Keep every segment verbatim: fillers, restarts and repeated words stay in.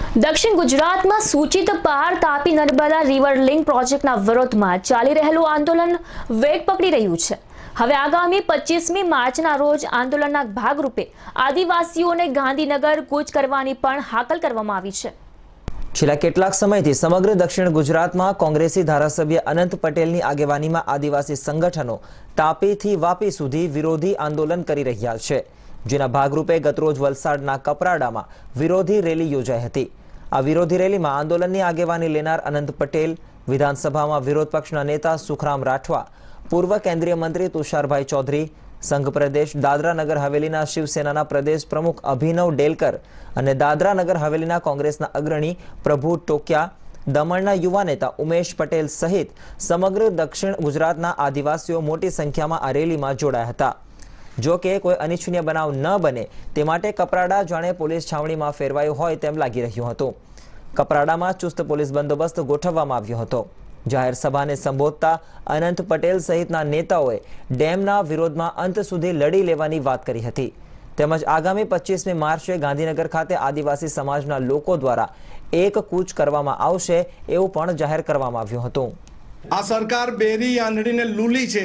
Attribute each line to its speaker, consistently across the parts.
Speaker 1: दक्षिण गुजरात में सूचित पहाड़ तापी नर्मदा रिवर लिंक प्रोजेक्टना विरोधमां चाली रहेलुं आंदोलन वेग पकड़ी रह्युं छे। हवे आगामी पच्चीसमी मार्चना रोज आंदोलनना भागरूपे आदिवासीओने गांधीनगर कूच करवानी पण हाकल करवामां आवी छे।
Speaker 2: छेल्ला केटलाक समयथी समग्र दक्षिण गुजरातमां कोंग्रेसी धारासभ्य अनंत पटेलनी आगेवानीमां आदिवासी संगठनो तापीथी वापी सुधी विरोधी आंदोलन करी रह्या छे, जेना भागरूपे गतरोज वलसाडना कपराडामां विरोधी रेली योजाई हती। आ विरोधी रेलीमां आंदोलननी आगेवानी लेनार अनंत पटेल, विधानसभामां विरोध पक्षना नेता सुखराम राठवा, पूर्व केन्द्रीय मंत्री तुषारभाई चौधरी, संघ प्रदेश दादरा नगर हवेलीना शिवसेनाना प्रदेश प्रमुख अभिनव डेलकर अने दादरा नगर हवेलीना कांग्रेसना अग्रणी प्रभु टोकिया, दमणना युवा नेता उमेश पटेल सहित समग्र दक्षिण गुजरातना आदिवासीओ मोटी संख्यामां आ रेलीमां जोडाया हता। जो कि कोई अनिच्छनीय बनाव न बने ते माटे कपराड़ा जाणे पोलीस छावणीमां फेरवायुं होय तेम लागी रह्युं हतुं। कपराड़ामां चुस्त पोलीस बंदोबस्त गोठववामां આવ્યો હતો। जाहेर सभाने संबोधता अनंत पटेल सहितना नेताओए डेमना विरोधमां अंत सुधी लड़ी लेवानी वात करी हती। તેમજ આગામી પચ્ચીસમી માર્ચે ગાંધીનગર ખાતે આદિવાસી સમાજના લોકો દ્વારા એક કૂચ કરવામાં આવશે એવું પણ જાહેર કરવામાં આવ્યું હતું।
Speaker 3: આ સરકાર બેરી આંધળીને લૂલી છે।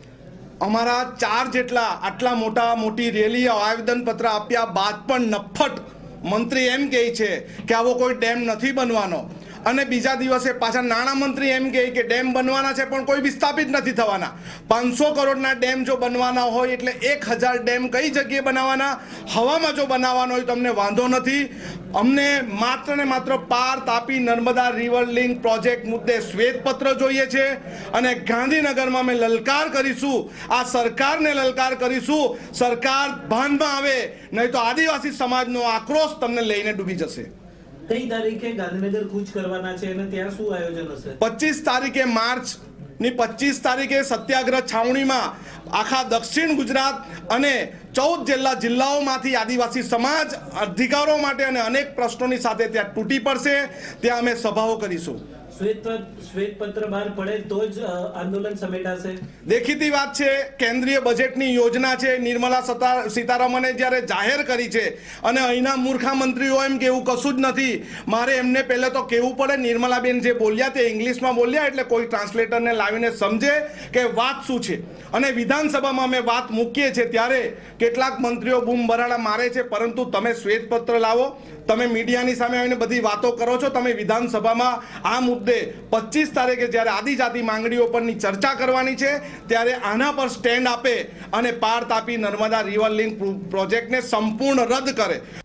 Speaker 3: અમારા ચાર જેટલા આટલા મોટા મોટી રેલી આવેદન પત્ર આપ્યા બાદ પણ નફટ મંત્રી એમ કહે છે કે આવો કોઈ ડેમ નથી બનવાનો અને બીજા દિવસે પાછા નાણાં મંત્રી એમ કહે કે ડેમ બનવાના છે પણ કોઈ વિસ્થાપિત નથી થવાના। પાંચસો કરોડના ડેમ જો બનવાના હોય એટલે એક હજાર ડેમ કઈ જગ્યાએ બનાવવાના, હવામાં જો બનાવવાનો હોય તો અમને વાંધો નથી। અમને માત્ર ને માત્ર Par Tapi Narmada river link project મુદ્દે શ્વેતપત્ર જોઈએ છે અને ગાંધીનગરમાં અમે લલકાર કરીશું, આ સરકારને લલકાર કરીશું। સરકાર ભાનમાં આવે નહીં તો આદિવાસી સમાજનો આક્રોશ તમને લઈને ડૂબી જશે।
Speaker 4: कई तारीखे गांधीनगर कूच करवाना छे अने त्यां शुं आयोजन हशे?
Speaker 3: पच्चीस तारीखे मार्च ની पच्चीस तारीखे सत्याग्रह छावणीमां आखा दक्षिण गुजरात अने चौदह जिल्ला जिल्लाओमांथी आदिवासी समाज अधिकारो माटे अने अनेक प्रश्नोनी साथे त्यां तूटी पड़शे। त्यां अमे सभाओ करीशुं।
Speaker 4: श्वेत श्वेत पत्र बहार पड़े तो ज आंदोलन समेटाशे। देखीती
Speaker 3: बात छे, केंद्रीय बजेटनी योजना छे, निर्मला सीतारामने ज्यारे जाहेर करी छे अने अहींना मूर्खा मंत्रीओ एम के एवुं कशुं ज नथी। मारे एमने पहले तो कहेवुं पड़े, निर्मलाबेन जे बोल्या ते इंग्लिशमां बोल्या एटले कोई ट्रांसलेटरने लावीने समझे के वात शुं छे। अने विधानसभामां अमे वात मूकीए छे त्यारे કેટલાક મંત્રીઓ બૂમ બરાડા મારે છે, પરંતુ તમે શ્વેતપત્ર લાવો, તમે મીડિયાની સામે આવીને બધી વાતો કરો છો। તમે વિધાનસભામાં આ મુદ્દે પચીસ તારીખે જ્યારે આદિજાતિ માંગણીઓ પરની ચર્ચા કરવાની છે ત્યારે આના પર સ્ટેન્ડ આપે અને પાર તાપી નર્મદા રિવર લિંક પ્રોજેક્ટને સંપૂર્ણ રદ કરે।